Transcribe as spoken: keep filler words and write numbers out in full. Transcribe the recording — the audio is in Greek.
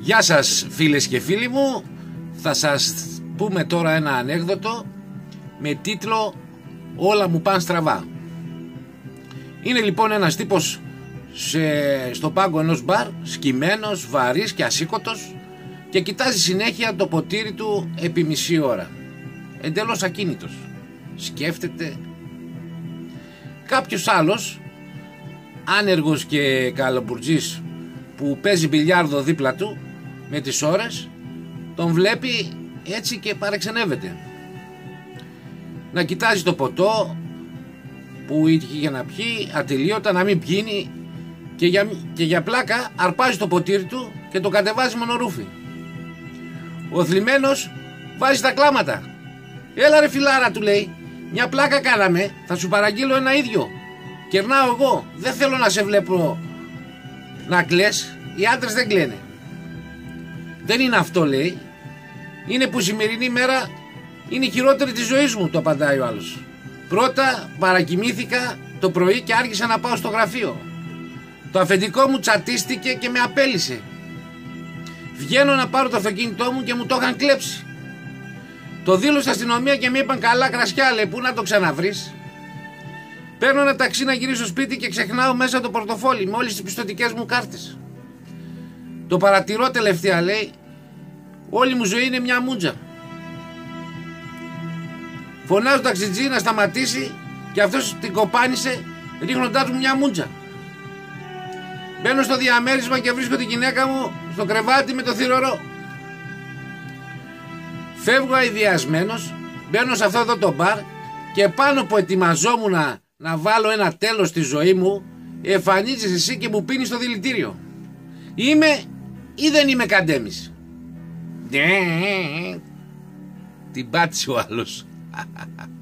Γεια σας φίλες και φίλοι μου. Θα σας πούμε τώρα ένα ανέκδοτο με τίτλο «Όλα μου πάνε στραβά». Είναι λοιπόν ένας τύπος σε, στο πάγκο ενός μπαρ, σκυμμένος, βαρύς και ασήκωτος, και κοιτάζει συνέχεια το ποτήρι του επί μισή ώρα, εντελώς ακίνητος. Σκέφτεται. Κάποιος άλλος, άνεργος και καλαμπουρτζής, που παίζει μπιλιάρδο δίπλα του με τις ώρες, τον βλέπει έτσι και παρεξενεύεται. Να κοιτάζει το ποτό που είχε για να πιει ατελείωτα, να μην πιίνει, και για, και για πλάκα αρπάζει το ποτήρι του και το κατεβάζει μονορούφι. Ο θλιμμένος βάζει τα κλάματα. «Έλα ρε φιλάρα», του λέει, «μια πλάκα κάναμε, θα σου παραγγείλω ένα ίδιο. Κερνάω εγώ, δεν θέλω να σε βλέπω να κλαις, οι άντρες δεν κλαίνε». «Δεν είναι αυτό», λέει, «είναι που η σημερινή μέρα είναι η χειρότερη της ζωής μου», το απαντάει ο άλλος. «Πρώτα παρακοιμήθηκα το πρωί και άργησα να πάω στο γραφείο. Το αφεντικό μου τσατίστηκε και με απέλησε. Βγαίνω να πάρω το αυτοκίνητό μου και μου το είχαν κλέψει. Το δήλωσα στην αστυνομία και με είπαν καλά κρασιά, λέει, πού να το ξαναβρεις. Παίρνω ένα ταξί να γυρίσω σπίτι και ξεχνάω μέσα το πορτοφόλι με όλες τις πιστωτικές μου κάρτες. Το παρατηρώ τελευταία, λέει, όλη μου ζωή είναι μια μούτζα. Φωνάζω το ταξιτζή να σταματήσει και αυτός την κοπάνισε ρίχνοντάς μου μια μούτζα. Μπαίνω στο διαμέρισμα και βρίσκω τη γυναίκα μου στο κρεβάτι με το θυρωρό. Φεύγω αηδιασμένος, μπαίνω σε αυτό εδώ το μπαρ και πάνω που ετοιμαζόμουν να, να βάλω ένα τέλος στη ζωή μου, εμφανίζεσαι εσύ και μου πίνεις το δηλητήριο. Είμαι ή δεν είμαι καντέμις? Την πάτησε ο άλλος.